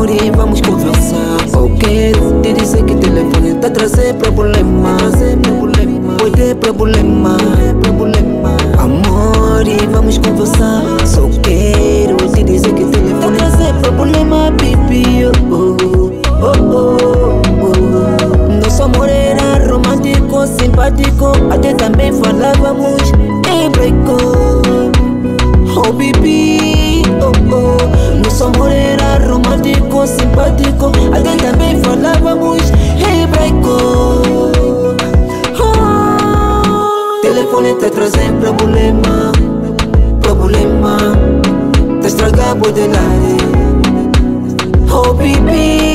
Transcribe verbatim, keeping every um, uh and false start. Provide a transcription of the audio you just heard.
amor e vamos conversar. Eu quero te dizer que o telefone tá trazendo problema. Pode problema, amor e vamos conversar. Só quero te dizer que o telefone tá trazendo problema, baby. Oh, oh, oh, oh. Nosso amor era romântico, simpático, até também falávamos em break. Oh, baby, oh, oh. Nosso amor era romântico, simpático, até também falávamos em break. Oh, telefone tá trazendo problema, problema, tá estragando o delay. Oh, baby.